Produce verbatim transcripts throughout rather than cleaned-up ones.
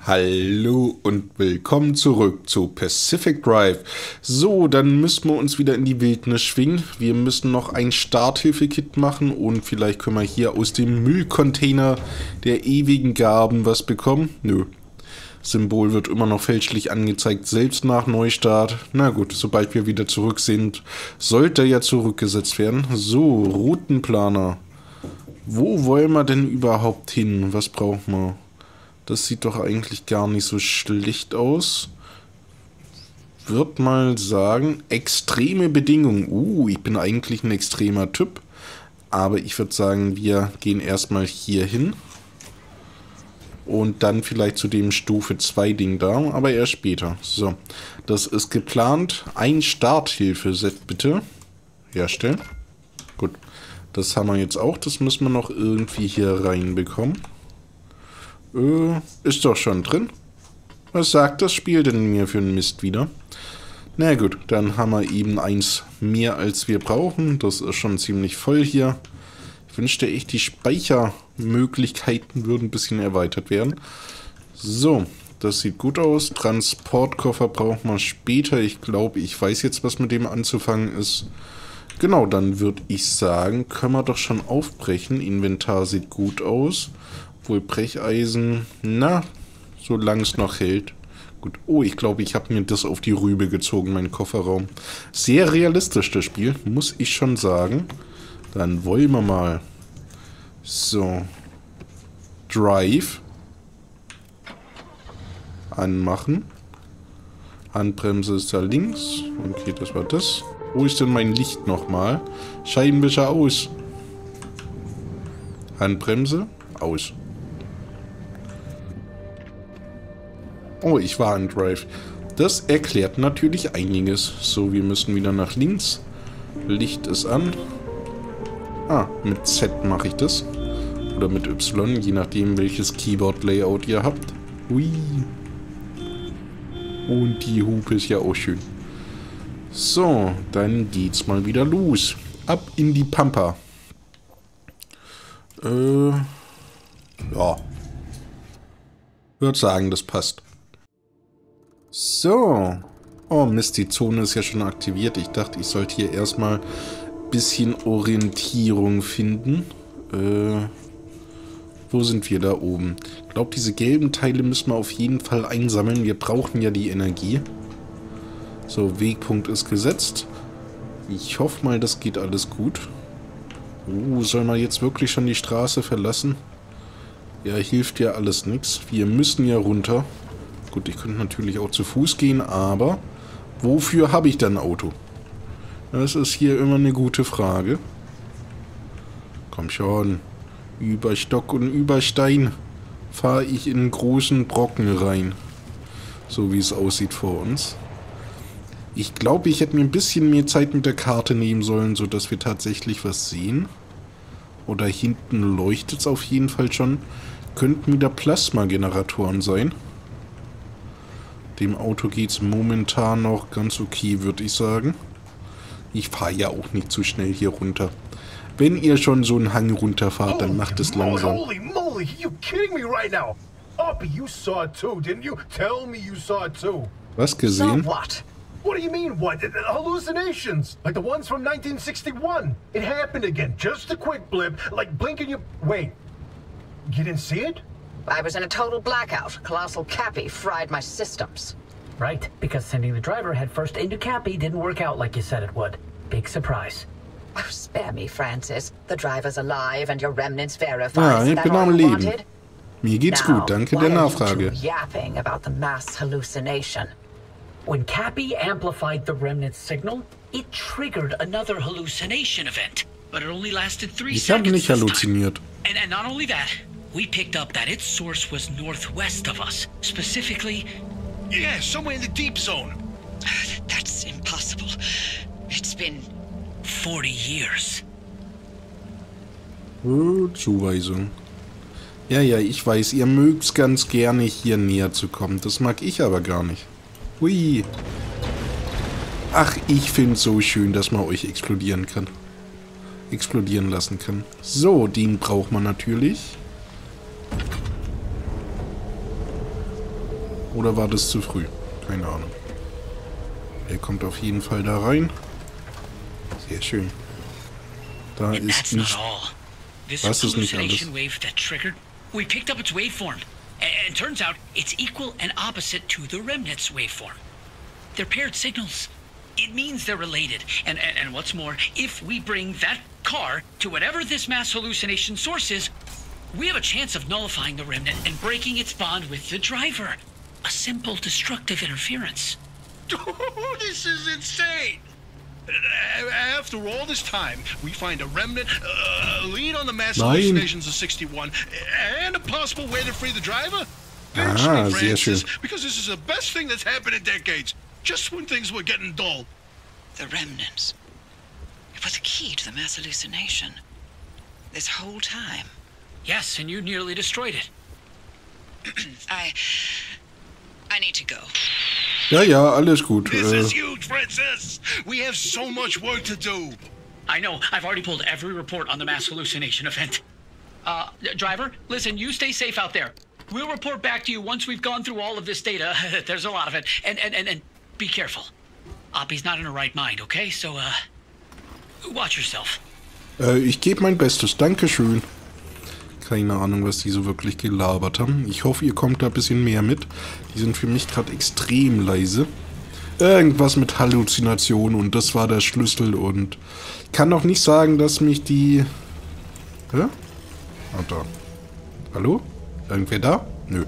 Hallo und willkommen zurück zu Pacific Drive. So, dann müssen wir uns wieder in die Wildnis schwingen. Wir müssen noch ein Starthilfe-Kit machen und vielleicht können wir hier aus dem Müllcontainer der ewigen Gaben was bekommen. Nö. Symbol wird immer noch fälschlich angezeigt, selbst nach Neustart. Na gut, sobald wir wieder zurück sind, sollte er ja zurückgesetzt werden. So, Routenplaner. Wo wollen wir denn überhaupt hin? Was brauchen wir? Das sieht doch eigentlich gar nicht so schlecht aus. Würde mal sagen, extreme Bedingungen. Uh, ich bin eigentlich ein extremer Typ. Aber ich würde sagen, wir gehen erstmal hier hin. Und dann vielleicht zu dem Stufe zwei Ding da, aber erst später. So, das ist geplant. Ein Starthilfe-Set bitte herstellen. Gut, das haben wir jetzt auch. Das müssen wir noch irgendwie hier reinbekommen. Äh, ist doch schon drin. Was sagt das Spiel denn mir für einen Mist wieder? Na gut, dann haben wir eben eins mehr als wir brauchen. Das ist schon ziemlich voll hier. Ich wünschte echt, die Speichermöglichkeiten würden ein bisschen erweitert werden. So, das sieht gut aus. Transportkoffer braucht man später. Ich glaube, ich weiß jetzt, was mit dem anzufangen ist. Genau, dann würde ich sagen, können wir doch schon aufbrechen. Inventar sieht gut aus. Wohl Brecheisen, na, solange es noch hält. Gut, oh, ich glaube, ich habe mir das auf die Rübe gezogen, mein Kofferraum. Sehr realistisch, das Spiel, muss ich schon sagen. Dann wollen wir mal. So. Drive. Anmachen. Handbremse ist da links. Okay, das war das. Wo ist denn mein Licht nochmal? Scheibenwischer aus. Handbremse aus. Oh, ich war in Drive. Das erklärt natürlich einiges. So, wir müssen wieder nach links. Licht ist an. Ah, mit Z mache ich das. Oder mit Y, je nachdem, welches Keyboard-Layout ihr habt. Hui. Und die Hupe ist ja auch schön. So, dann geht's mal wieder los. Ab in die Pampa. Äh, ja. Würde sagen, das passt. So. Oh Mist, die Zone ist ja schon aktiviert. Ich dachte, ich sollte hier erstmal ein bisschen Orientierung finden. Äh, wo sind wir da oben? Ich glaube, diese gelben Teile müssen wir auf jeden Fall einsammeln. Wir brauchen ja die Energie. So, Wegpunkt ist gesetzt. Ich hoffe mal, das geht alles gut. Uh, soll man jetzt wirklich schon die Straße verlassen? Ja, hilft ja alles nichts. Wir müssen ja runter. Gut, ich könnte natürlich auch zu Fuß gehen, aber wofür habe ich dann ein Auto? Das ist hier immer eine gute Frage. Komm schon. Über Stock und über Stein fahre ich in einen großen Brocken rein. So wie es aussieht vor uns. Ich glaube, ich hätte mir ein bisschen mehr Zeit mit der Karte nehmen sollen, sodass wir tatsächlich was sehen. Oder hinten leuchtet es auf jeden Fall schon. Könnten wieder Plasmageneratoren sein. Dem Auto geht es momentan noch ganz okay, würde ich sagen. Ich fahre ja auch nicht zu schnell hier runter. Wenn ihr schon so einen Hang runterfahrt, dann macht es langsam. Holy moly, you kidding me right now? Oppie, you saw it too, didn't you? Tell me you saw it too. Was gesehen? Saw what? What do you mean, what? Hallucinations, like the ones from nineteen sixty-one. It happened again, just a quick blip, like blinking your... Wait, you didn't see it? I was in a total blackout. Colossal Cappy fried my systems. Right, because sending the driver headfirst into Cappy didn't work out like you said it would. Big surprise. Oh, spare me, Francis. The driver's alive and your remnants verified. Ja, ich bin am Leben. Mir geht's gut, danke der Nachfrage. Yapping about the mass hallucination. When Cappy amplified the remnant's signal, it triggered another hallucination event. But it only lasted three ich habe nicht halluziniert. And, and not only that, we picked up that its source was northwest of us. Specifically... Yeah, somewhere in the deep zone. That's impossible. It's been forty years. Oh, Zuweisung. Ja, ja, ich weiß, ihr mögt's ganz gerne hier näher zu kommen. Das mag ich aber gar nicht. Hui. Ach, ich find's so schön, dass man euch explodieren kann. Explodieren lassen kann. So, den braucht man natürlich. Oder war das zu früh? Keine Ahnung. Er kommt auf jeden Fall da rein. Sehr schön. Da And ist that's not nicht... all. This Das ist nicht alles. hallucination wave that triggered, we picked up its waveform. And, and turns out it's equal and opposite to the remnant's waveform. They're paired signals. It means they're related. And, and, and what's more, if we bring that car to whatever this mass hallucination source is, we have a chance of nullifying the remnant and breaking its bond with the driver. A simple destructive interference. This is insane! After all this time, we find a remnant, uh, a lead on the mass Nein. hallucinations of sixty-one, and a possible way to free the driver? Ah, Pinch me, sehr schön. Francis, because this is the best thing that's happened in decades. Just when things were getting dull. The remnants. It was a key to the mass hallucination. This whole time. Yes, and you nearly destroyed it. I... I need to go. Ja, ja, alles gut. This Äh, is huge, Francis! We have so much work to do. I know. I've already pulled every report on the mass hallucination event. Uh, driver, listen, you stay safe out there. We'll report back to you once we've gone through all of this data. There's a lot of it. And, and, and, and be careful. Oppie's not in her right mind, okay? So, uh, watch yourself. äh, ich gebe mein Bestes. Dankeschön. Keine Ahnung, was die so wirklich gelabert haben. Ich hoffe, ihr kommt da ein bisschen mehr mit. Die sind für mich gerade extrem leise. Irgendwas mit Halluzination und das war der Schlüssel und ich kann doch nicht sagen, dass mich die... Hä? Ah, da. Hallo? Irgendwer da? Nö.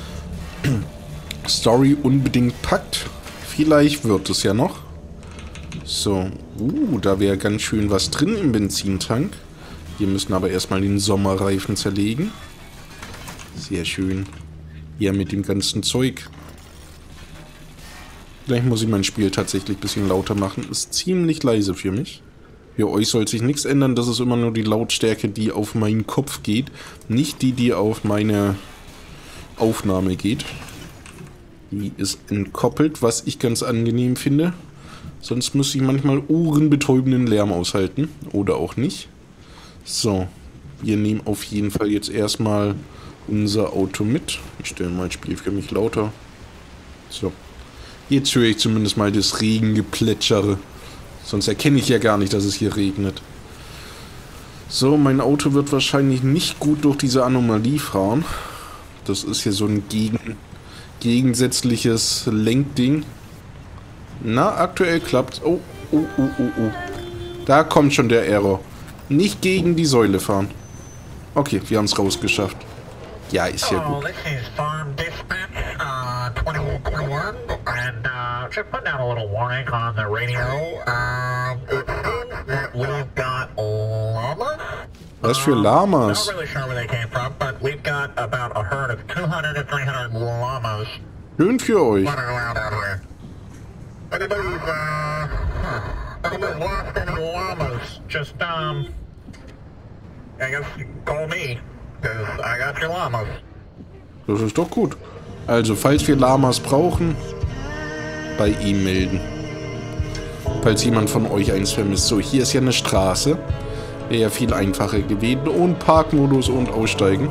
Story unbedingt packt. Vielleicht wird es ja noch. So. Uh, da wäre ganz schön was drin im Benzintank. Wir müssen aber erstmal den Sommerreifen zerlegen. Sehr schön. Ja, mit dem ganzen Zeug. Vielleicht muss ich mein Spiel tatsächlich ein bisschen lauter machen. Ist ziemlich leise für mich. Für euch soll sich nichts ändern. Das ist immer nur die Lautstärke, die auf meinen Kopf geht. Nicht die, die auf meine Aufnahme geht. Die ist entkoppelt, was ich ganz angenehm finde. Sonst müsste ich manchmal ohrenbetäubenden Lärm aushalten. Oder auch nicht. So. Wir nehmen auf jeden Fall jetzt erstmal unser Auto mit. Ich stelle mal das Spiel für mich lauter. So. Jetzt höre ich zumindest mal das Regengeplätschere. Sonst erkenne ich ja gar nicht, dass es hier regnet. So, mein Auto wird wahrscheinlich nicht gut durch diese Anomalie fahren. Das ist hier so ein gegen, gegensätzliches Lenkding. Na, aktuell klappt's. Oh, oh, oh, oh, oh. Da kommt schon der Error. Nicht gegen die Säule fahren. Okay, wir haben es rausgeschafft. Ja, ist ja Hello, gut. this is Farm Dispatch, uh, twenty-one twenty-one, and, uh, just putting out a little warning on the radio. Um, it seems that we've got llamas. Was für Um, Lamas? Not really sure where they came from, but we've got about a herd of two hundred to three hundred llamas Schön für euch. running around out here. Anybody's, uh, huh, anybody's lost any llamas, just, um, I guess you can call me, because I got your llamas. Das ist doch gut. Also, falls wir Lamas brauchen, bei ihm melden. Falls jemand von euch eins vermisst. So, hier ist ja eine Straße. Wäre ja viel einfacher gewesen. Und Parkmodus und Aussteigen.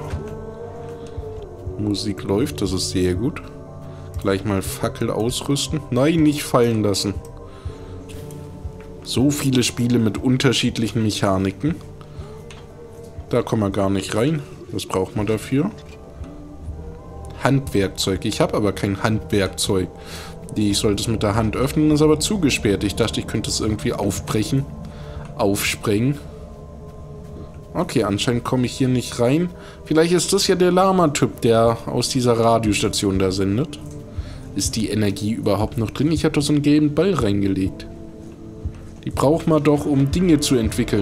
Musik läuft, das ist sehr gut. Gleich mal Fackel ausrüsten. Nein, nicht fallen lassen. So viele Spiele mit unterschiedlichen Mechaniken. Da kommen wir gar nicht rein. Was braucht man dafür? Handwerkzeug. Ich habe aber kein Handwerkzeug. Ich sollte es mit der Hand öffnen, ist aber zugesperrt. Ich dachte, ich könnte es irgendwie aufbrechen. Aufsprengen. Okay, anscheinend komme ich hier nicht rein. Vielleicht ist das ja der Lama-Typ, der aus dieser Radiostation da sendet. Ist die Energie überhaupt noch drin? Ich habe doch so einen gelben Ball reingelegt. Die braucht man doch, um Dinge zu entwickeln.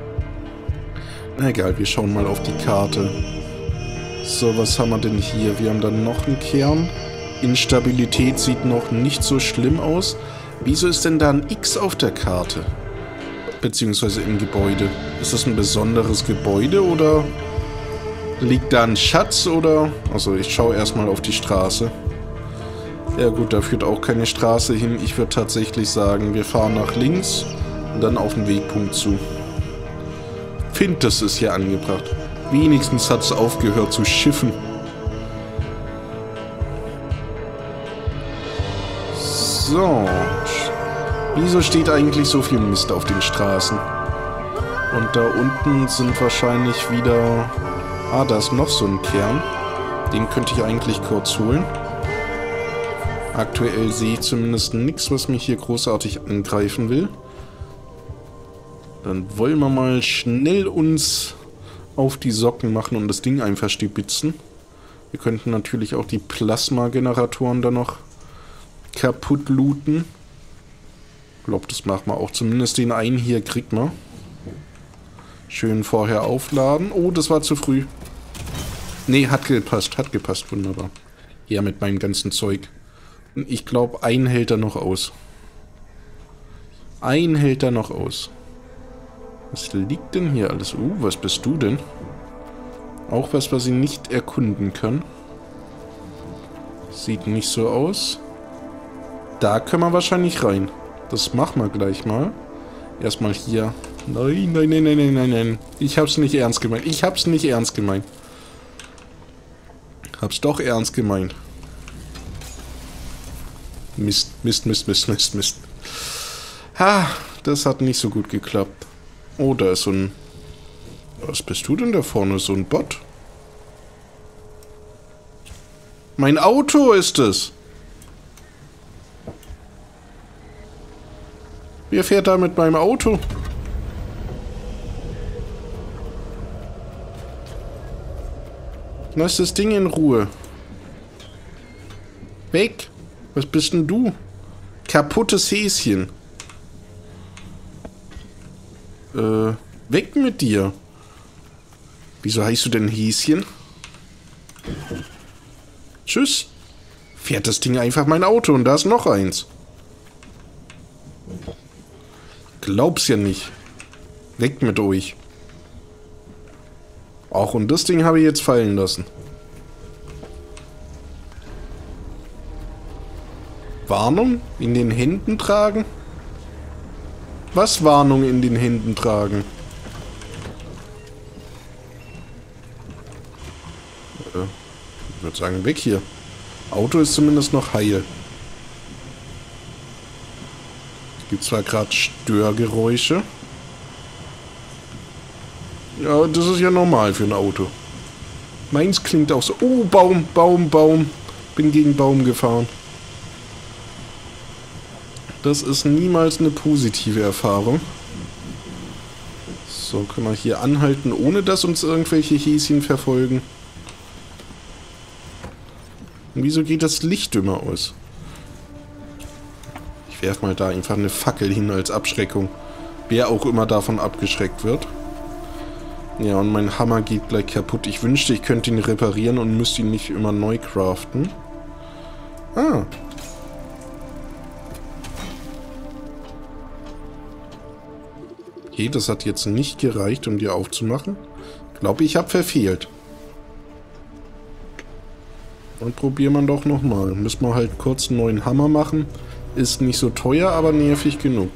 Na egal, wir schauen mal auf die Karte. So, was haben wir denn hier? Wir haben dann noch einen Kern. Instabilität sieht noch nicht so schlimm aus. Wieso ist denn da ein X auf der Karte? Beziehungsweise im Gebäude. Ist das ein besonderes Gebäude oder liegt da ein Schatz oder... Also ich schaue erstmal auf die Straße. Ja gut, da führt auch keine Straße hin. Ich würde tatsächlich sagen, wir fahren nach links und dann auf den Wegpunkt zu. Find, das ist hier angebracht. Wenigstens hat es aufgehört zu schiffen. So. Wieso steht eigentlich so viel Mist auf den Straßen? Und da unten sind wahrscheinlich wieder... Ah, da ist noch so ein Kern. Den könnte ich eigentlich kurz holen. Aktuell sehe ich zumindest nichts, was mich hier großartig angreifen will. Dann wollen wir mal schnell uns auf die Socken machen und das Ding einfach stibitzen. Wir könnten natürlich auch die Plasma-Generatoren da noch kaputt looten. Ich glaube, das machen wir auch. Zumindest den einen hier kriegt man. Schön vorher aufladen. Oh, das war zu früh. Nee, hat gepasst. Hat gepasst. Wunderbar. Ja, mit meinem ganzen Zeug. Und ich glaube, ein hält er noch aus. Ein hält er noch aus. Was liegt denn hier alles? Uh, was bist du denn? Auch was, was ich nicht erkunden kann. Sieht nicht so aus. Da können wir wahrscheinlich rein. Das machen wir gleich mal. Erstmal hier. Nein, nein, nein, nein, nein, nein, nein. Ich hab's nicht ernst gemeint. Ich hab's nicht ernst gemeint. Hab's doch ernst gemeint. Mist, Mist, Mist, Mist, Mist, Mist. Ha, das hat nicht so gut geklappt. Oh, da ist so ein... Was bist du denn da vorne? So ein Bot? Mein Auto ist es! Wer fährt da mit meinem Auto? Lass das Ding in Ruhe. Weg! Was bist denn du? Kaputtes Häschen. Äh, weg mit dir. Wieso heißt du denn Häschen? Tschüss. Fährt das Ding einfach mein Auto und da ist noch eins. Glaub's ja nicht. Weg mit euch. Auch und das Ding habe ich jetzt fallen lassen. Warnung in den Händen tragen? Was Warnung in den Händen tragen? Äh, ich würde sagen, weg hier. Auto ist zumindest noch heil. Es gibt zwar gerade Störgeräusche. Ja, das ist ja normal für ein Auto. Meins klingt auch so. Oh, Baum, Baum, Baum. Bin gegen Baum gefahren. Das ist niemals eine positive Erfahrung. So, können wir hier anhalten, ohne dass uns irgendwelche Häschen verfolgen. Und wieso geht das Licht immer aus? Ich werfe mal da einfach eine Fackel hin als Abschreckung. Wer auch immer davon abgeschreckt wird. Ja, und mein Hammer geht gleich kaputt. Ich wünschte, ich könnte ihn reparieren und müsste ihn nicht immer neu craften. Ah. Okay, das hat jetzt nicht gereicht, um die aufzumachen. Ich glaube, ich habe verfehlt. Und probieren wir doch nochmal. Müssen wir halt kurz einen neuen Hammer machen. Ist nicht so teuer, aber nervig genug.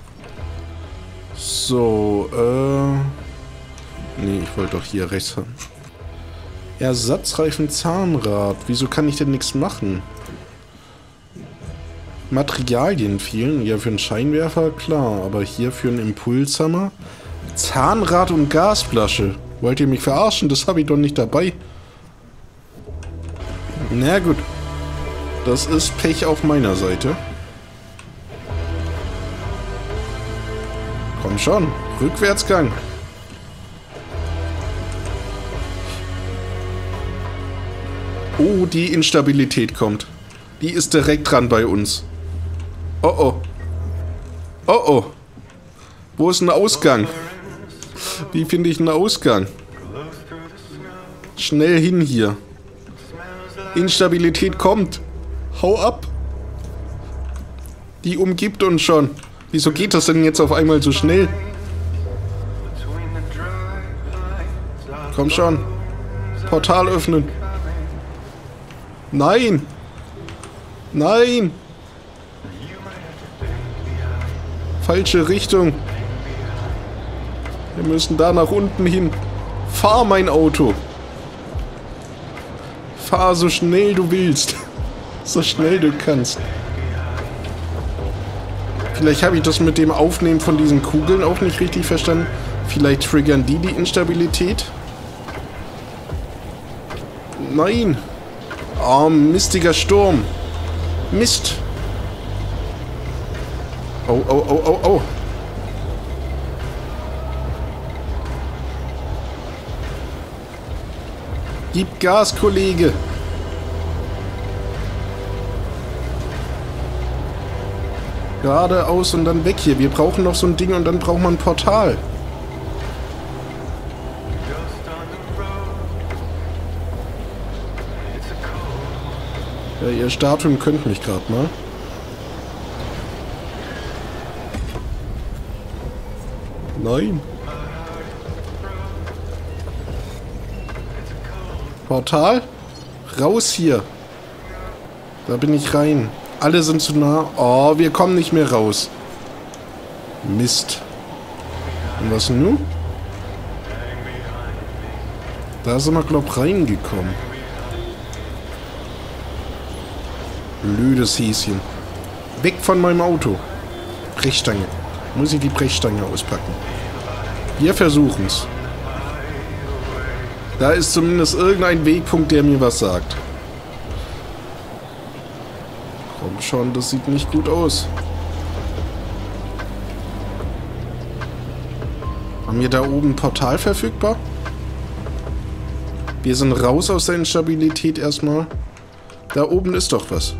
So, äh... Nee, ich wollte doch hier rechts haben. Ersatzreifen Zahnrad. Wieso kann ich denn nichts machen? Materialien fehlen. Ja, für einen Scheinwerfer, klar. Aber hier für einen Impulshammer. Zahnrad und Gasflasche. Wollt ihr mich verarschen? Das habe ich doch nicht dabei. Na gut. Das ist Pech auf meiner Seite. Komm schon. Rückwärtsgang. Oh, die Instabilität kommt. Die ist direkt dran bei uns. Oh oh. Oh oh. Wo ist ein Ausgang? Wie finde ich einen Ausgang? Schnell hin hier. Instabilität kommt. Hau ab. Die umgibt uns schon. Wieso geht das denn jetzt auf einmal so schnell? Komm schon. Portal öffnen. Nein. Nein. Falsche Richtung. Wir müssen da nach unten hin. Fahr mein Auto. Fahr so schnell du willst. So schnell du kannst. Vielleicht habe ich das mit dem Aufnehmen von diesen Kugeln auch nicht richtig verstanden. Vielleicht triggern die die Instabilität. Nein. Oh, mistiger Sturm. Mist. Oh, oh, oh, oh, oh. Gib Gas, Kollege. Geradeaus und dann weg hier. Wir brauchen noch so ein Ding und dann brauchen wir ein Portal. Ja, ihr Statuen könnt mich gerade mal. Nein. Portal? Raus hier. Da bin ich rein. Alle sind zu nah. Oh, wir kommen nicht mehr raus. Mist. Und was nun? Da sind wir, glaub ich, reingekommen. Blödes Häschen. Weg von meinem Auto. Brechstange. Muss ich die Brechstange auspacken. Wir versuchen's. Da ist zumindest irgendein Wegpunkt, der mir was sagt. Komm schon, das sieht nicht gut aus. Haben wir da oben ein Portal verfügbar? Wir sind raus aus der Instabilität erstmal. Da oben ist doch was.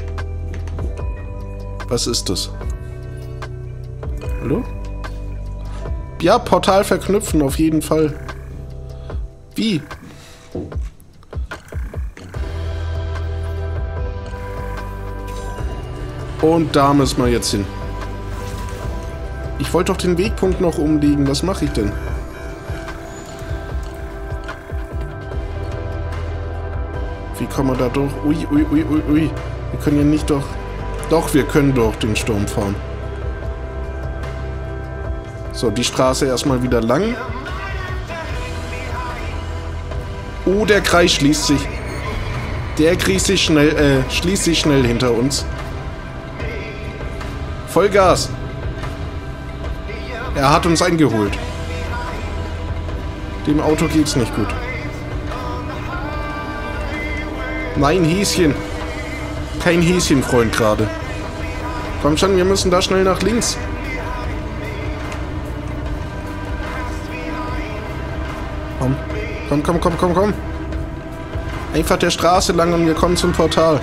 Was ist das? Hallo? Ja, Portal verknüpfen, auf jeden Fall. Wie? Und da müssen wir jetzt hin. Ich wollte doch den Wegpunkt noch umlegen. Was mache ich denn? Wie kommen wir da durch? Ui, ui, ui, ui, ui. Wir können ja nicht doch... Doch, wir können durch den Sturm fahren. So, die Straße erstmal wieder lang. Oh, der Kreis schließt sich. Der Kreis sich schnell, äh, schließt sich schnell hinter uns. Vollgas. Er hat uns eingeholt. Dem Auto geht's nicht gut. Nein, Häschen. Kein Häschenfreund gerade. Komm schon, wir müssen da schnell nach links. Komm, komm, komm, komm, komm, komm. Einfach der Straße lang und wir kommen zum Portal.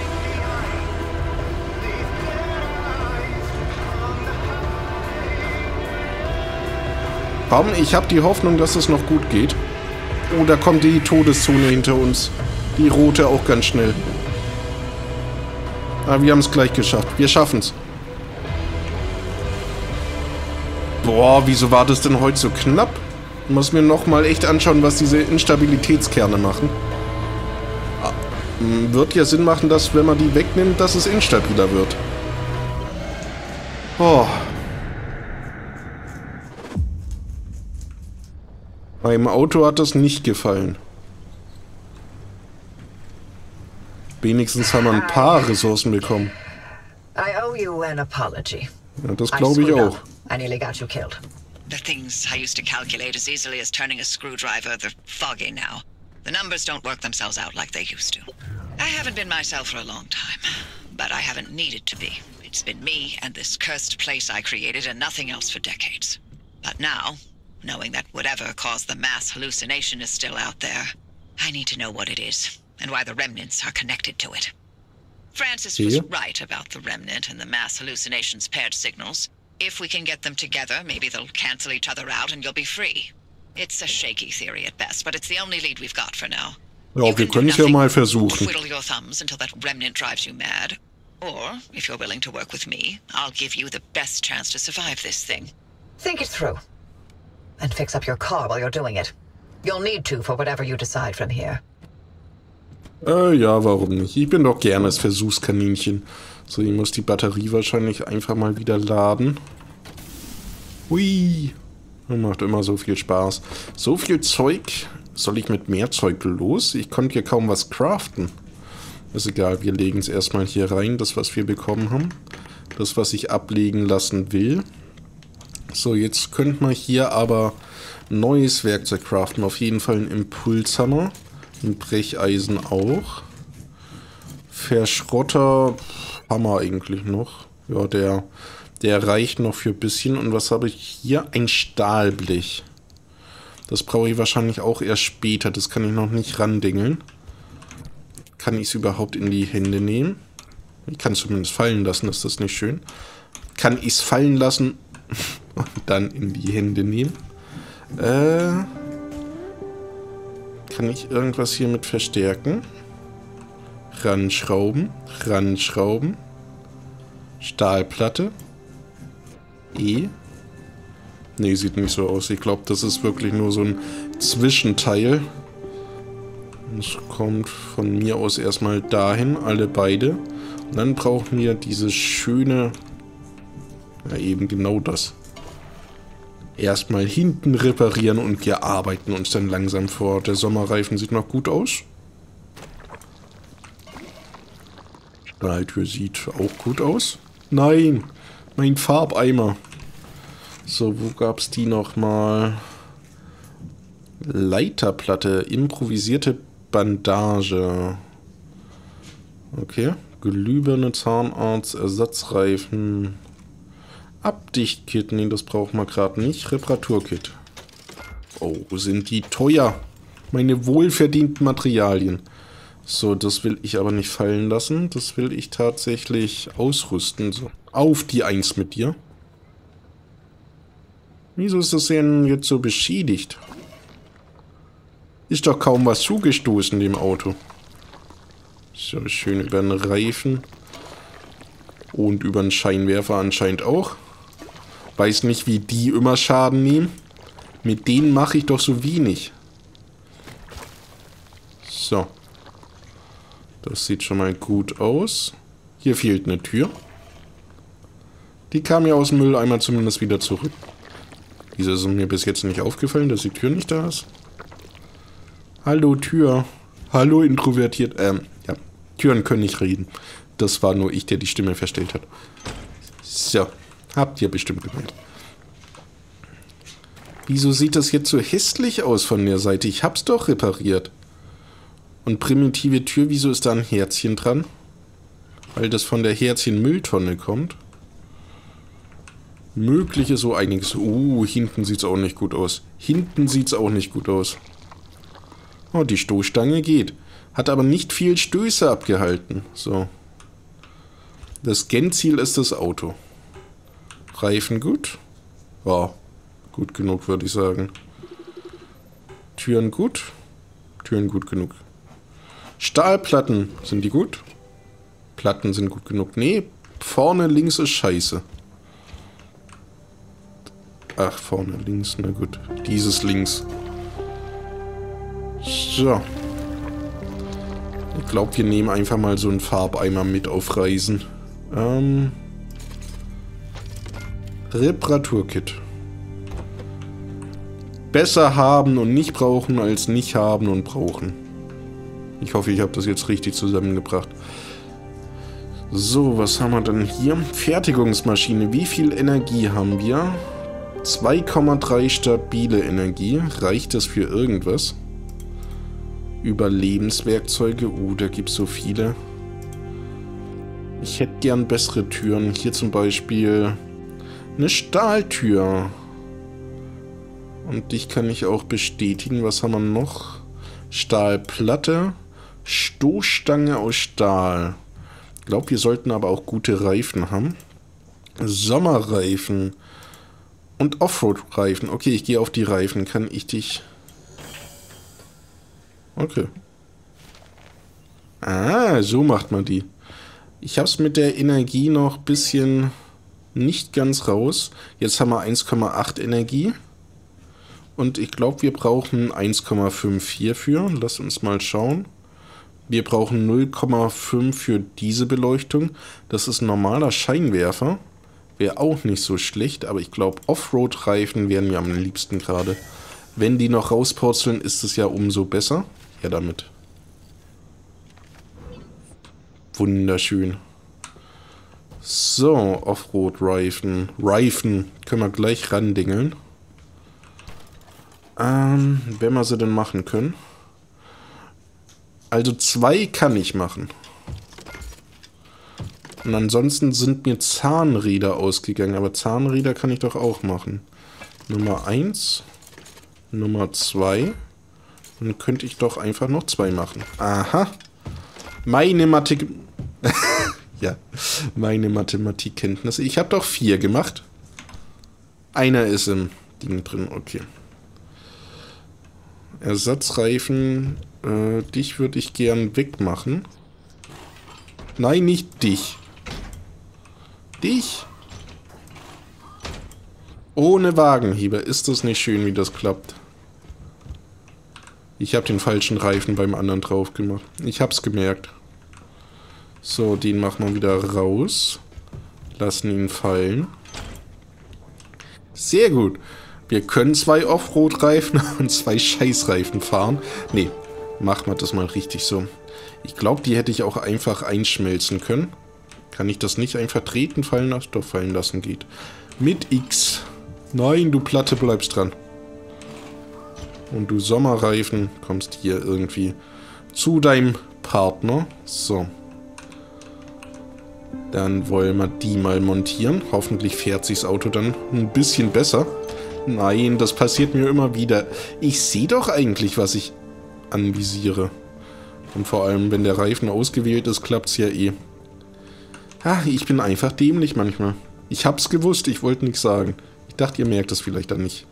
Komm, ich habe die Hoffnung, dass es noch gut geht. Oh, da kommt die Todeszone hinter uns. Die rote auch ganz schnell. Aber wir haben es gleich geschafft. Wir schaffen es. Boah, wieso war das denn heute so knapp? Ich muss mir nochmal echt anschauen, was diese Instabilitätskerne machen. Wird ja Sinn machen, dass, wenn man die wegnimmt, dass es instabiler wird. Oh. Meinem Auto hat das nicht gefallen. Wenigstens haben wir ein paar Ressourcen bekommen. I owe you an apology. Ja, das glaube ich auch. I nearly got you killed. The things I used to calculate as easily as turning a screwdriver, they're foggy now. The numbers don't work themselves out like they used to. I haven't been myself for a long time, but I haven't needed to be. It's been me and this cursed place I created and nothing else for decades. But now, knowing that whatever caused the mass hallucination is still out there, I need to know what it is and why the remnants are connected to it. Francis was right about the remnant and the mass hallucinations paired signals. If we can get them together, maybe they'll cancel each other out and you'll be free. It's a shaky theory at best, but it's the only lead we've got for now. Ja, wir können es ja mal versuchen. Twiddle your thumbs until that remnant drives you mad. Or, if you're willing to work with me, I'll give you the best chance to survive this thing. Think it through. And fix up your car while you're doing it. You'll need to for whatever you decide from here. Äh, ja, warum nicht? Ich bin doch gerne das Versuchskaninchen. So, ich muss die Batterie wahrscheinlich einfach mal wieder laden. Hui. Macht immer so viel Spaß. So viel Zeug. Soll ich mit mehr Zeug los? Ich konnte hier kaum was craften. Ist egal, wir legen es erstmal hier rein, das, was wir bekommen haben. Das, was ich ablegen lassen will. So, jetzt könnte man hier aber neues Werkzeug craften. Auf jeden Fall ein Impulshammer. Ein Brecheisen auch. Verschrotter haben wir eigentlich noch. Ja, der, der reicht noch für ein bisschen. Und was habe ich hier? Ein Stahlblech. Das brauche ich wahrscheinlich auch erst später. Das kann ich noch nicht randingeln. Kann ich es überhaupt in die Hände nehmen? Ich kann es zumindest fallen lassen, ist das nicht schön? Kann ich es fallen lassen und dann in die Hände nehmen? Äh, kann ich irgendwas hiermit verstärken? Ranschrauben, ranschrauben. Stahlplatte. E. Ne, sieht nicht so aus. Ich glaube, das ist wirklich nur so ein Zwischenteil. Das kommt von mir aus erstmal dahin, alle beide. Und dann brauchen wir dieses schöne... Ja, eben genau das. Erstmal hinten reparieren und wir arbeiten uns dann langsam vor. Der Sommerreifen sieht noch gut aus. Stahltür sieht auch gut aus. Nein, mein Farbeimer. So, wo gab es die nochmal? Leiterplatte, improvisierte Bandage. Okay. Glühbirne, Zahnarzt, Ersatzreifen. Abdichtkit, nee, das brauchen wir gerade nicht. Reparaturkit. Oh, sind die teuer. Meine wohlverdienten Materialien. So, das will ich aber nicht fallen lassen. Das will ich tatsächlich ausrüsten. So, auf die Eins mit dir. Wieso ist das denn jetzt so beschädigt? Ist doch kaum was zugestoßen dem Auto. So, schön über den Reifen. Und über den Scheinwerfer anscheinend auch. Weiß nicht, wie die immer Schaden nehmen. Mit denen mache ich doch so wenig. So. Das sieht schon mal gut aus. Hier fehlt eine Tür. Die kam ja aus dem Mülleimer zumindest wieder zurück. Wieso ist mir bis jetzt nicht aufgefallen, dass die Tür nicht da ist? Hallo Tür. Hallo introvertiert. Ähm, ja. Türen können nicht reden. Das war nur ich, der die Stimme verstellt hat. So. Habt ihr bestimmt gemeint. Wieso sieht das jetzt so hässlich aus von der Seite? Ich hab's doch repariert. Und primitive Tür, wieso ist da ein Herzchen dran? Weil das von der Herzchen-Mülltonne kommt. Möglich ist so einiges. Uh, hinten sieht's auch nicht gut aus. Hinten sieht's auch nicht gut aus. Oh, die Stoßstange geht. Hat aber nicht viel Stöße abgehalten. So. Das Genziel ist das Auto. Reifen gut. Ja, gut genug, würde ich sagen. Türen gut. Türen gut genug. Stahlplatten, sind die gut? Platten sind gut genug. Nee, vorne links ist scheiße. Ach, vorne links, na gut. Dieses links. So. Ich glaube, wir nehmen einfach mal so einen Farbeimer mit auf Reisen. Ähm... Reparaturkit. Besser haben und nicht brauchen, als nicht haben und brauchen. Ich hoffe, ich habe das jetzt richtig zusammengebracht. So, was haben wir denn hier? Fertigungsmaschine. Wie viel Energie haben wir? zwei Komma drei stabile Energie. Reicht das für irgendwas? Überlebenswerkzeuge. Uh, da gibt es so viele. Ich hätte gern bessere Türen. Hier zum Beispiel eine Stahltür. Und dich kann ich auch bestätigen. Was haben wir noch? Stahlplatte. Stoßstange aus Stahl. Ich glaube, wir sollten aber auch gute Reifen haben. Sommerreifen. Und Offroad-Reifen. Okay, ich gehe auf die Reifen. Kann ich dich... Okay. Ah, so macht man die. Ich habe es mit der Energie noch ein bisschen nicht ganz raus. Jetzt haben wir eins Komma acht Energie. Und ich glaube, wir brauchen eins Komma vierundfünfzig für. Lass uns mal schauen. Wir brauchen null Komma fünf für diese Beleuchtung. Das ist ein normaler Scheinwerfer. Wäre auch nicht so schlecht, aber ich glaube, Offroad-Reifen wären mir am liebsten gerade. Wenn die noch rauspurzeln, ist es ja umso besser. Ja, damit. Wunderschön. So, Offroad-Reifen. Reifen können wir gleich randingeln. Ähm, wenn wir sie denn machen können. Also zwei kann ich machen. Und ansonsten sind mir Zahnräder ausgegangen. Aber Zahnräder kann ich doch auch machen. Nummer eins. Nummer zwei. Dann könnte ich doch einfach noch zwei machen. Aha. Meine Mathe... ja, meine Mathematikkenntnisse. Ich habe doch vier gemacht. Einer ist im Ding drin. Okay. Ersatzreifen. Äh, dich würde ich gern wegmachen. Nein, nicht dich. Dich. Ohne Wagenheber. Ist das nicht schön, wie das klappt? Ich habe den falschen Reifen beim anderen drauf gemacht. Ich hab's gemerkt. So, den machen wir wieder raus. Lassen ihn fallen. Sehr gut. Wir können zwei Offroad-Reifen und zwei Scheißreifen fahren. Nee, machen wir das mal richtig so. Ich glaube, die hätte ich auch einfach einschmelzen können. Kann ich das nicht einfach treten, fallen lassen? Doch, fallen lassen geht. Mit X. Nein, du Platte, bleibst dran. Und du Sommerreifen kommst hier irgendwie zu deinem Partner. So. Dann wollen wir die mal montieren. Hoffentlich fährt sich das Auto dann ein bisschen besser. Nein, das passiert mir immer wieder. Ich sehe doch eigentlich, was ich anvisiere. Und vor allem, wenn der Reifen ausgewählt ist, klappt es ja eh. Ah, ich bin einfach dämlich manchmal. Ich hab's gewusst, ich wollte nichts sagen. Ich dachte, ihr merkt es vielleicht dann nicht.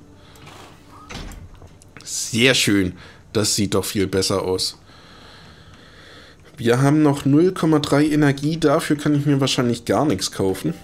Sehr schön. Das sieht doch viel besser aus. Wir haben noch null Komma drei Energie. Dafür kann ich mir wahrscheinlich gar nichts kaufen.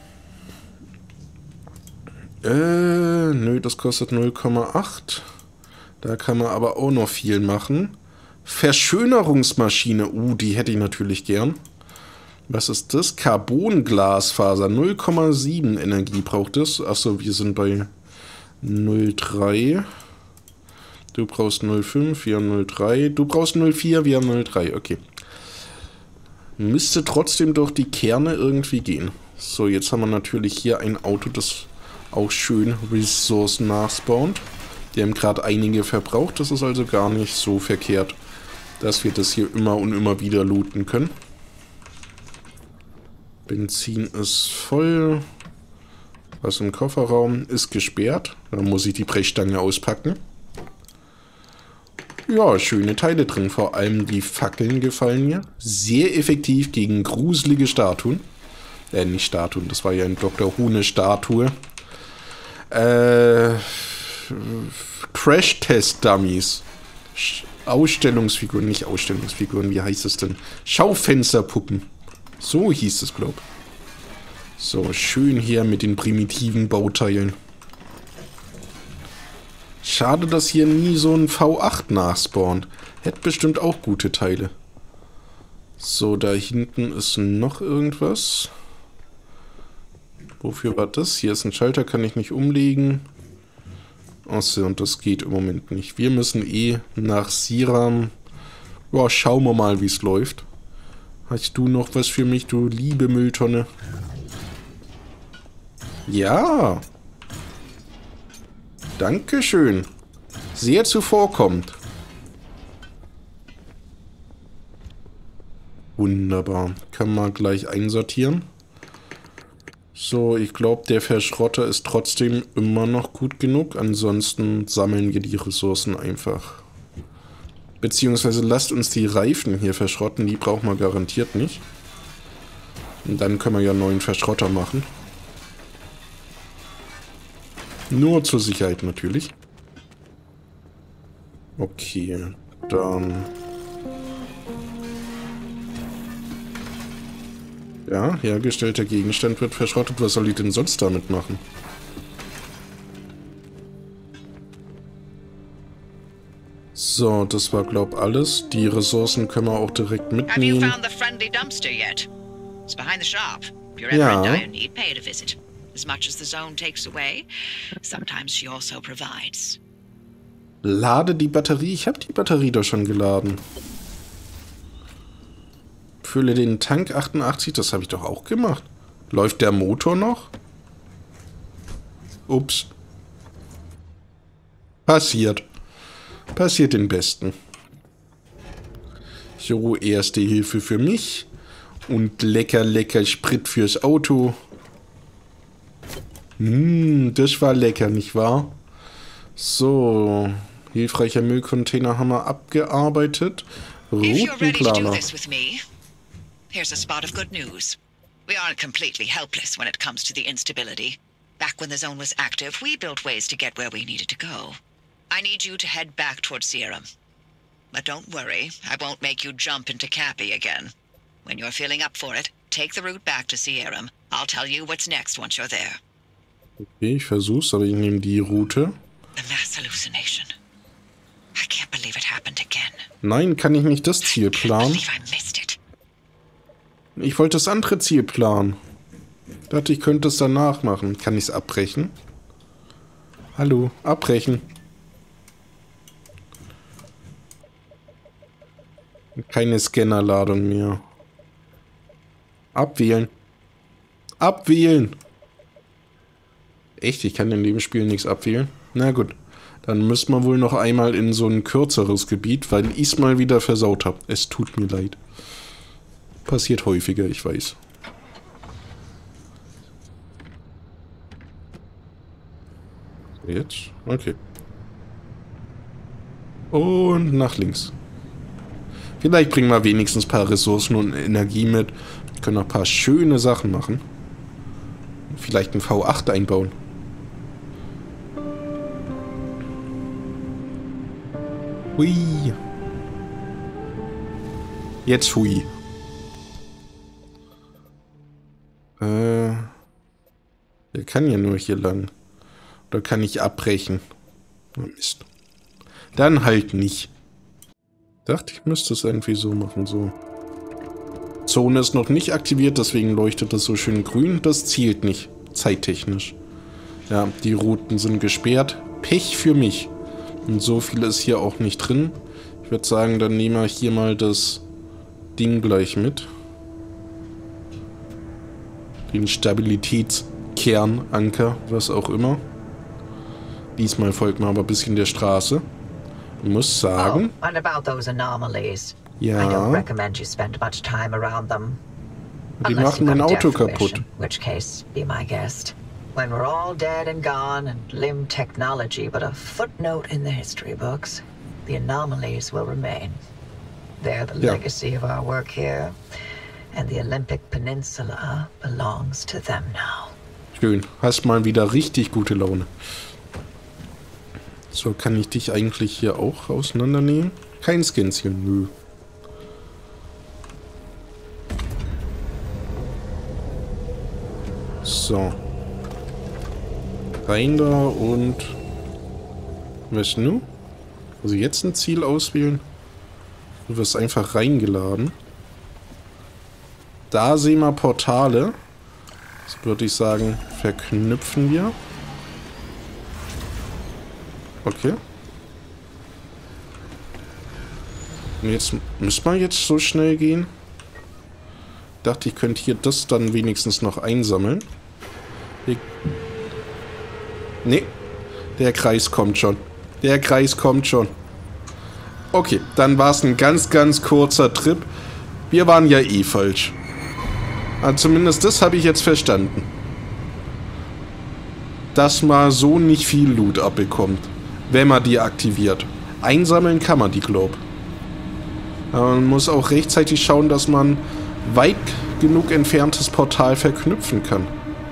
Äh, nö, das kostet null Komma acht. Da kann man aber auch noch viel machen. Verschönerungsmaschine. Uh, die hätte ich natürlich gern. Was ist das? Carbonglasfaser. null Komma sieben Energie braucht es. Achso, wir sind bei null Komma drei. Du brauchst null Komma fünf, wir haben null Komma drei. Du brauchst null Komma vier, wir haben null Komma drei. Okay. Müsste trotzdem durch die Kerne irgendwie gehen. So, jetzt haben wir natürlich hier ein Auto, das auch schön Ressourcen nachspawnt. Die haben gerade einige verbraucht. Das ist also gar nicht so verkehrt, dass wir das hier immer und immer wieder looten können. Benzin ist voll. Was im Kofferraum ist gesperrt. Da muss ich die Brechstange auspacken. Ja, schöne Teile drin. Vor allem die Fackeln gefallen mir. Sehr effektiv gegen gruselige Statuen. Äh, nicht Statuen, das war ja ein Doktor Who eine Statue. Äh, Crash-Test-Dummies. Ausstellungsfiguren, nicht Ausstellungsfiguren, wie heißt es denn? Schaufensterpuppen. So hieß es, glaub. So, schön hier mit den primitiven Bauteilen. Schade, dass hier nie so ein V acht nachspawnt. Hätte bestimmt auch gute Teile. So, da hinten ist noch irgendwas. Wofür war das? Hier ist ein Schalter, kann ich nicht umlegen. Achso, und das geht im Moment nicht. Wir müssen eh nach Siram. Ja, schauen wir mal, wie es läuft. Hast du noch was für mich, du liebe Mülltonne? Ja. Dankeschön. Sehr zuvorkommend. Wunderbar. Kann man gleich einsortieren. So, ich glaube, der Verschrotter ist trotzdem immer noch gut genug. Ansonsten sammeln wir die Ressourcen einfach. Beziehungsweise lasst uns die Reifen hier verschrotten. Die brauchen wir garantiert nicht. Und dann können wir ja einen neuen Verschrotter machen. Nur zur Sicherheit natürlich. Okay, dann... Ja, hergestellter Gegenstand wird verschrottet. Was soll ich denn sonst damit machen? So, das war, glaub, alles. Die Ressourcen können wir auch direkt mitnehmen. Ja. Lade die Batterie. Ich habe die Batterie doch schon geladen. Fülle den Tank achtundachtzig. Das habe ich doch auch gemacht. Läuft der Motor noch? Ups. Passiert. Passiert den Besten. So, erste Hilfe für mich. Und lecker, lecker Sprit fürs Auto. Hm, das war lecker, nicht wahr? So, hilfreicher Müllcontainer haben wir abgearbeitet. Routenplaner. Here's a spot of good news. We aren't completely helpless when it comes to the instability. Back when the zone was active, we built ways to get where we needed to go. I need you to head back towards Sierra. But don't worry, I won't make you jump into Cappy again. When you're feeling up for it, take the route back to Sierra. I'll tell you what's next once you're there. Okay, ich versuch's, aber ich nehme die Route. The mass hallucination. I can't believe it happened again. Nein, kann ich nicht das Ziel planen? Ich wollte das andere Ziel planen. Ich dachte, ich könnte es danach machen. Kann ich es abbrechen? Hallo, abbrechen. Keine Scannerladung mehr. Abwählen. Abwählen. Echt? Ich kann in dem Spiel nichts abwählen? Na gut. Dann müssen wir wohl noch einmal in so ein kürzeres Gebiet, weil ich es mal wieder versaut habe. Es tut mir leid. Passiert häufiger, ich weiß. Jetzt? Okay. Und nach links. Vielleicht bringen wir wenigstens ein paar Ressourcen und Energie mit. Wir können noch ein paar schöne Sachen machen. Vielleicht ein V acht einbauen. Hui. Jetzt hui. Äh. Der kann ja nur hier lang. Oder kann ich abbrechen? Oh, Mist. Dann halt nicht. Dachte, ich müsste es irgendwie so machen, so. Zone ist noch nicht aktiviert, deswegen leuchtet es so schön grün. Das zielt nicht, zeittechnisch. Ja, die Routen sind gesperrt. Pech für mich. Und so viel ist hier auch nicht drin. Ich würde sagen, dann nehmen wir hier mal das Ding gleich mit. Den Stabilitätskernanker, was auch immer. Diesmal folgt man aber ein bisschen der Straße. Ich muss sagen... Oh, and about those anomalies. Ja. I don't recommend you spend much time around them. Die machen mein Auto kaputt. In which case, be my guest. When we're all dead and gone and limb technology but a footnote in the history books, the anomalies will remain. They're the Ja. legacy of our work here, and the Olympic Peninsula belongs to them now. Schön. Hast mal wieder richtig gute Laune. So, kann ich dich eigentlich hier auch auseinandernehmen? Kein Scanschen, nö. So. Rein da und... Was nun? Also jetzt ein Ziel auswählen. Du wirst einfach reingeladen. Da sehen wir Portale. Das würde ich sagen, verknüpfen wir. Okay. Und jetzt müssen wir jetzt so schnell gehen. Dachte, ich könnte hier das dann wenigstens noch einsammeln. Hier. Nee. Der Kreis kommt schon. Der Kreis kommt schon. Okay, dann war es ein ganz, ganz kurzer Trip. Wir waren ja eh falsch. Aber zumindest das habe ich jetzt verstanden. Dass man so nicht viel Loot abbekommt, wenn man die aktiviert. Einsammeln kann man die, glaub. Aber man muss auch rechtzeitig schauen, dass man weit genug entferntes Portal verknüpfen kann.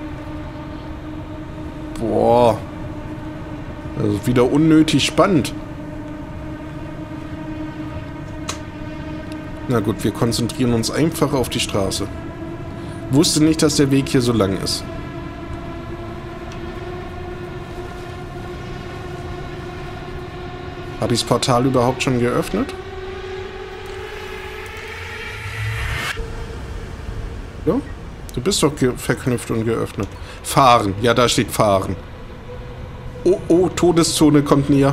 Boah. Also wieder unnötig spannend. Na gut, wir konzentrieren uns einfach auf die Straße. Wusste nicht, dass der Weg hier so lang ist. Habe ich das Portal überhaupt schon geöffnet? Ja? Du bist doch verknüpft und geöffnet. Fahren. Ja, da steht Fahren. Oh, oh, Todeszone kommt näher.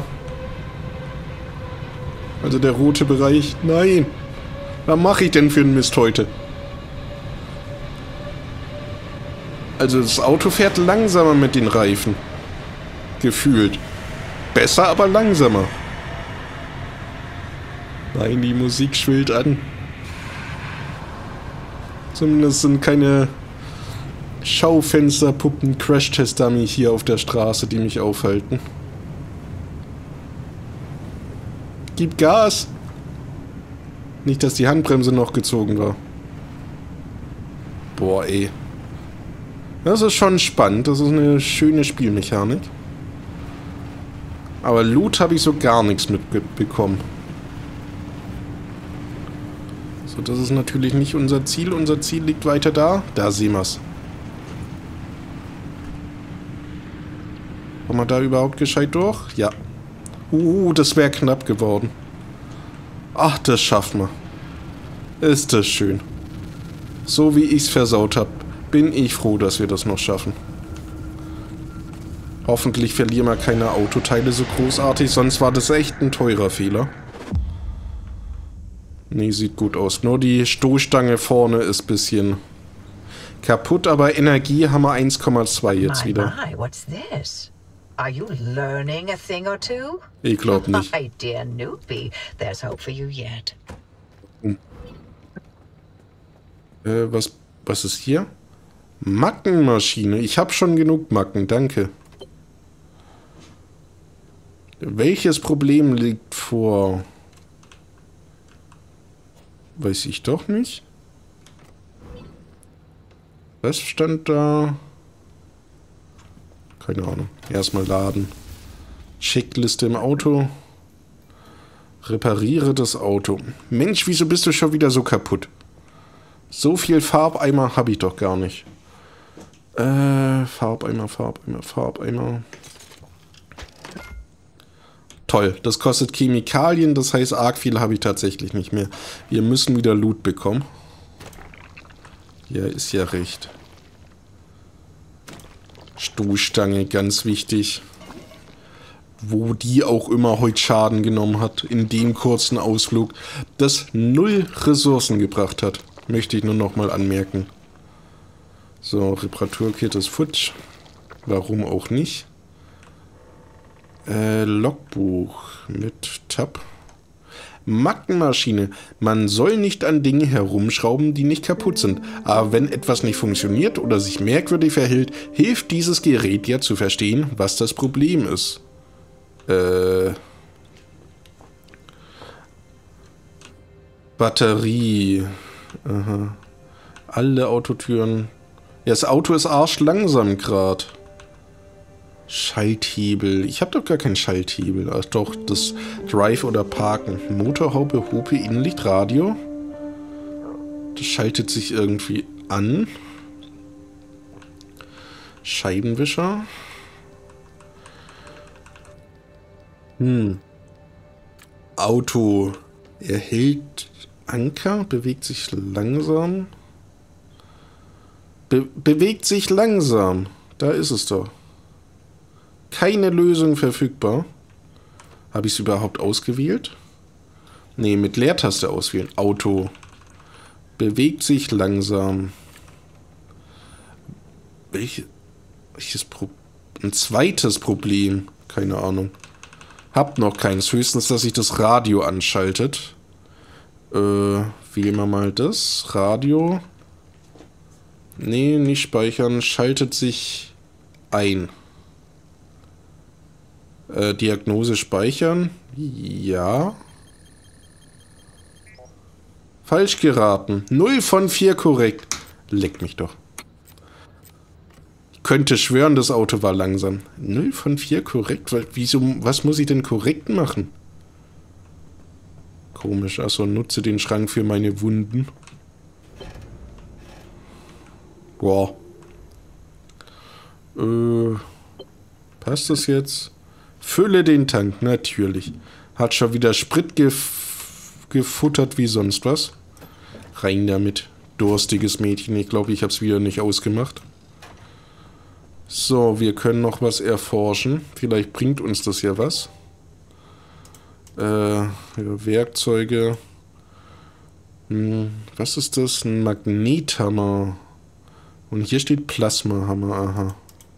Also der rote Bereich. Nein. Was mache ich denn für einen Mist heute? Also das Auto fährt langsamer mit den Reifen. Gefühlt. Besser, aber langsamer. Nein, die Musik schwillt an. Zumindest sind keine Schaufensterpuppen, Crash-Test-Dummy hier auf der Straße, die mich aufhalten. Gib Gas! Nicht, dass die Handbremse noch gezogen war. Boah, ey. Das ist schon spannend. Das ist eine schöne Spielmechanik. Aber Loot habe ich so gar nichts mitbekommen. So, das ist natürlich nicht unser Ziel. Unser Ziel liegt weiter da. Da sehen wir es. Kommen wir da überhaupt gescheit durch? Ja. Uh, das wäre knapp geworden. Ach, das schaffen wir. Ist das schön. So wie ich es versaut habe, bin ich froh, dass wir das noch schaffen. Hoffentlich verlieren wir keine Autoteile so großartig, sonst war das echt ein teurer Fehler. Nee, sieht gut aus. Nur die Stoßstange vorne ist ein bisschen kaputt, aber Energie haben wir eins Komma zwei jetzt my, wieder. My, what's this? Are you learning a thing or two? Ich glaube nicht. My dear newbie, there's hope for you yet. Hm. Äh, was, was ist hier? Mackenmaschine. Ich habe schon genug Macken, danke. Welches Problem liegt vor? Weiß ich doch nicht. Was stand da? Keine Ahnung. Erstmal laden. Checkliste im Auto. Repariere das Auto. Mensch, wieso bist du schon wieder so kaputt? So viel Farbeimer habe ich doch gar nicht. Äh, Farbeimer, Farbeimer, Farbeimer. Toll, das kostet Chemikalien, das heißt, arg viel habe ich tatsächlich nicht mehr. Wir müssen wieder Loot bekommen. Ja, ist ja recht. Stoßstange, ganz wichtig. Wo die auch immer heute Schaden genommen hat, in dem kurzen Ausflug, das null Ressourcen gebracht hat. Möchte ich nur noch mal anmerken. So, Reparaturkit ist futsch. Warum auch nicht? Äh, Logbuch mit Tab. Mackenmaschine. Man soll nicht an Dingen herumschrauben, die nicht kaputt sind. Aber wenn etwas nicht funktioniert oder sich merkwürdig verhält, hilft dieses Gerät ja zu verstehen, was das Problem ist. Äh... Batterie. Aha. Alle Autotüren. Ja, das Auto ist arschlangsam gerade. Schalthebel. Ich habe doch gar keinen Schalthebel. Ach doch, das Drive oder Parken. Motorhaube, Hupe, Innenlicht, Radio. Das schaltet sich irgendwie an. Scheibenwischer. Hm. Auto. Er hält Anker, bewegt sich langsam. Be bewegt sich langsam. Da ist es doch. Keine Lösung verfügbar. Habe ich es überhaupt ausgewählt? Ne, mit Leertaste auswählen. Auto. Bewegt sich langsam. Welche, welches Pro Ein zweites Problem. Keine Ahnung. Hab noch keins. Höchstens, dass sich das Radio anschaltet. Äh, wählen wir mal das. Radio. Nee, nicht speichern. Schaltet sich ein. Äh, Diagnose speichern. Ja. Falsch geraten. null von vier korrekt. Leck mich doch. Ich könnte schwören, das Auto war langsam. null von vier korrekt? Wieso, was muss ich denn korrekt machen? Komisch. Achso, nutze den Schrank für meine Wunden. Boah. Äh, passt das jetzt? Fülle den Tank, natürlich. Hat schon wieder Sprit gef gefuttert wie sonst was. Rein damit. Durstiges Mädchen. Ich glaube, ich habe es wieder nicht ausgemacht. So, wir können noch was erforschen. Vielleicht bringt uns das ja was. Äh, ja, Werkzeuge. Hm, was ist das? Ein Magnethammer. Und hier steht Plasmahammer, aha.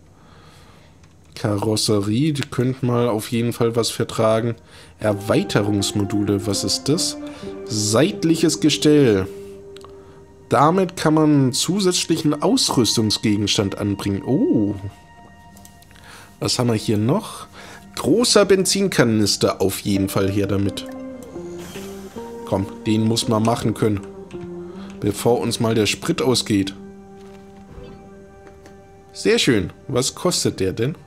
Karosserie, die könnte mal auf jeden Fall was vertragen. Erweiterungsmodule, was ist das? Seitliches Gestell. Damit kann man einen zusätzlichen Ausrüstungsgegenstand anbringen. Oh. Was haben wir hier noch? Großer Benzinkanister, auf jeden Fall her damit. Komm, den muss man machen können. Bevor uns mal der Sprit ausgeht. Sehr schön. Was kostet der denn?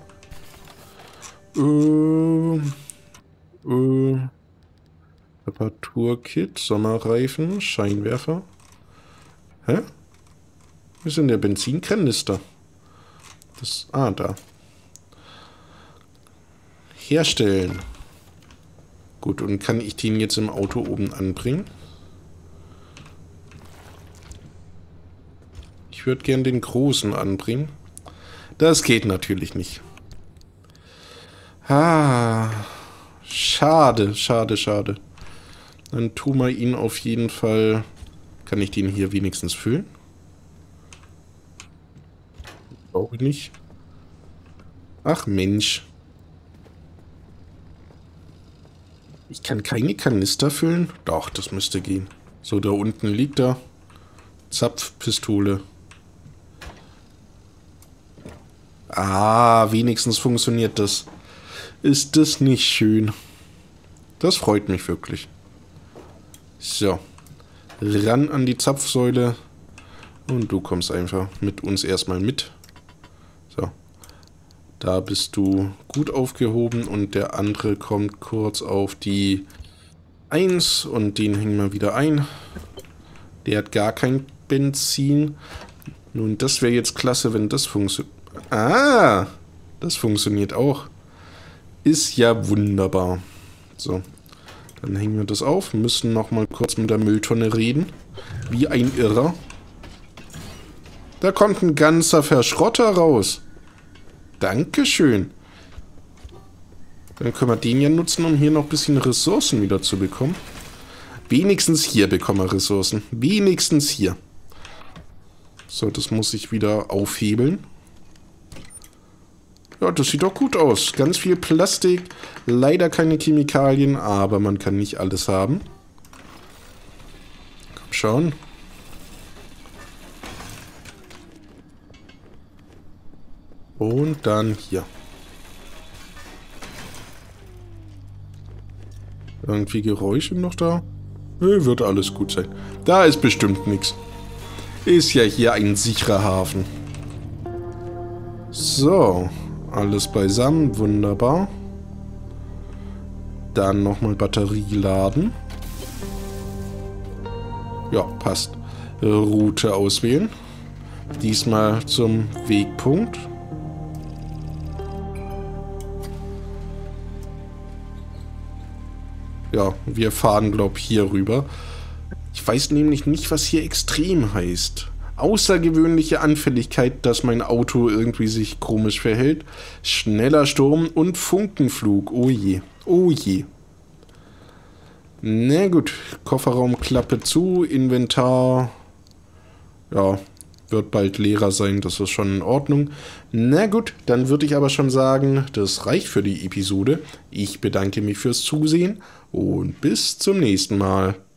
Äh, äh, Reparaturkit, Sommerreifen, Scheinwerfer. Hä? Wo ist denn der Benzinkanister? Das, ah, da. Herstellen. Gut, und kann ich den jetzt im Auto oben anbringen? Ich würde gern den großen anbringen. Das geht natürlich nicht. Ah, schade, schade, schade. Dann tun wir ihn auf jeden Fall... Kann ich den hier wenigstens füllen? Brauche ich nicht. Ach Mensch. Ich kann keine Kanister füllen? Doch, das müsste gehen. So, da unten liegt er. Zapfpistole. Ah, wenigstens funktioniert das. Ist das nicht schön? Das freut mich wirklich. So. Ran an die Zapfsäule. Und du kommst einfach mit uns erstmal mit. So. Da bist du gut aufgehoben und der andere kommt kurz auf die eins und den hängen wir wieder ein. Der hat gar kein Benzin. Nun, das wäre jetzt klasse, wenn das funktioniert. Ah, das funktioniert auch. Ist ja wunderbar. So, dann hängen wir das auf. Müssen nochmal kurz mit der Mülltonne reden. Wie ein Irrer. Da kommt ein ganzer Verschrotter raus. Dankeschön. Dann können wir den ja nutzen, um hier noch ein bisschen Ressourcen wieder zu bekommen. Wenigstens hier bekommen wir Ressourcen. Wenigstens hier. So, das muss ich wieder aufhebeln. Ja, das sieht doch gut aus. Ganz viel Plastik. Leider keine Chemikalien, aber man kann nicht alles haben. Komm schon. Und dann hier. Irgendwie Geräusche noch da? Nee, wird alles gut sein. Da ist bestimmt nichts. Ist ja hier ein sicherer Hafen. So. Alles beisammen. Wunderbar. Dann nochmal Batterie laden. Ja, passt. Route auswählen. Diesmal zum Wegpunkt. Ja, wir fahren, glaube ich, hier rüber. Ich weiß nämlich nicht, was hier extrem heißt. Außergewöhnliche Anfälligkeit, dass mein Auto irgendwie sich komisch verhält. Schneller Sturm und Funkenflug. Oh je. Oh je. Na gut. Kofferraumklappe zu. Inventar. Ja, wird bald leerer sein. Das ist schon in Ordnung. Na gut, dann würde ich aber schon sagen, das reicht für die Episode. Ich bedanke mich fürs Zusehen und bis zum nächsten Mal.